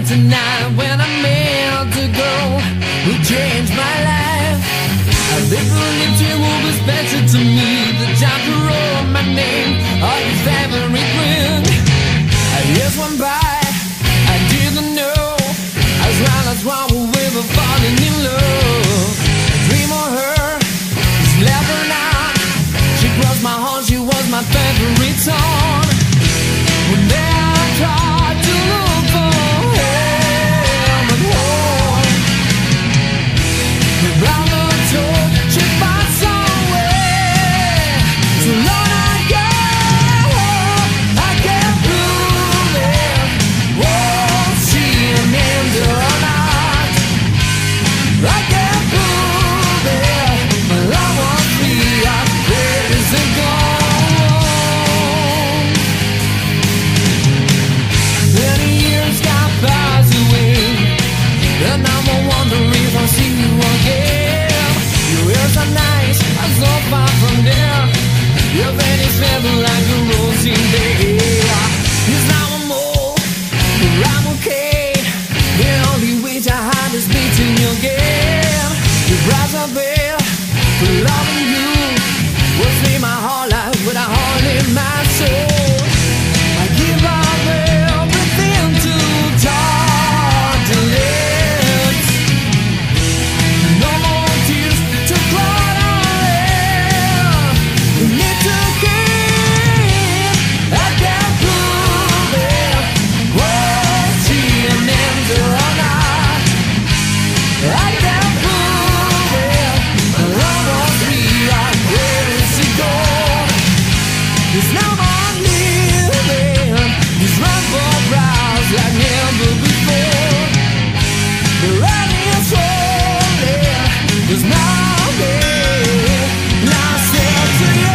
tonight when I met the girl who changed my life. They believed you would be special to me. The time to roll my name on his favorite queen. Years went by, I didn't know as well as one we were falling in love. I dream of her, just left her now. She crossed my heart, she was my favorite song. When I tried to look for him at home, the brother told she found somewhere. So long ago, I can't prove it. Won't see an end or not. I can't prove it. My love won't be out. Where is it gone? Many years got passed away, and now I wonder if I'll see you again. Your ears are nice, I'm so far from there. Your face feathered like a rose in the air. Yes, now I'm old, but I'm okay. The only way to hide is beating you again. The price I pay for loving you will save my whole life with a hole in my soul. I give up everything to talk to lips. No more tears to cry on. We need to keep. I can't prove it. Won't see an end or not. I can't prove it. My love won't be right. Where is it gone? 'Cause now I'm living these rumble brows like never before. The writing is falling, 'cause now here, now I said to you.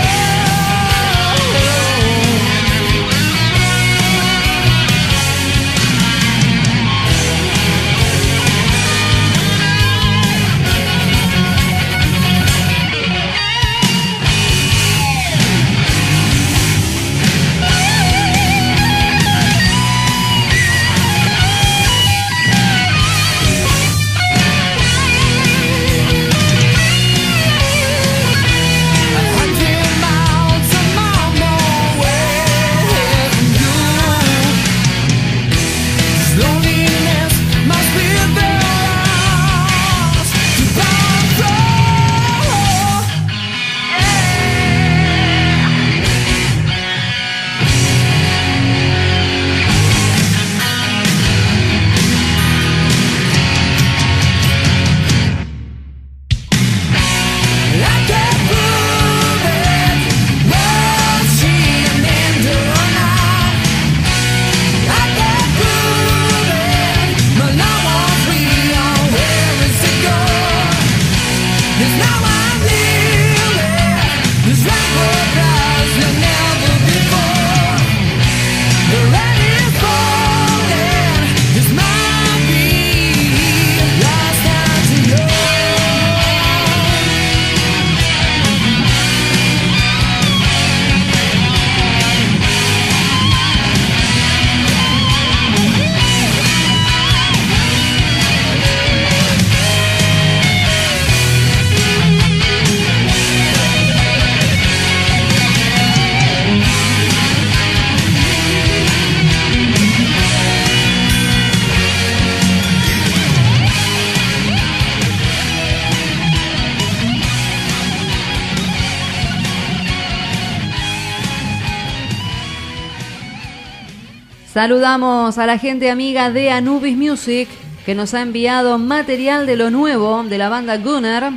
Saludamos a la gente amiga de Anubis Music, que nos ha enviado material de lo nuevo de la banda Gunnar,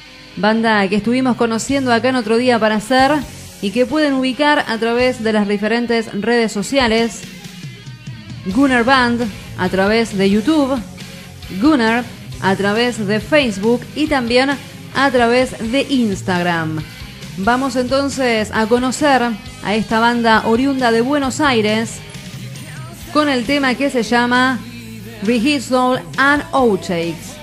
banda que estuvimos conociendo acá en Otro Día para Hacer y que pueden ubicar a través de las diferentes redes sociales. Gunnar Band a través de YouTube, Gunnar a través de Facebook y también a través de Instagram. Vamos entonces a conocer a esta banda oriunda de Buenos Aires con el tema que se llama Rehearsal and Outtakes.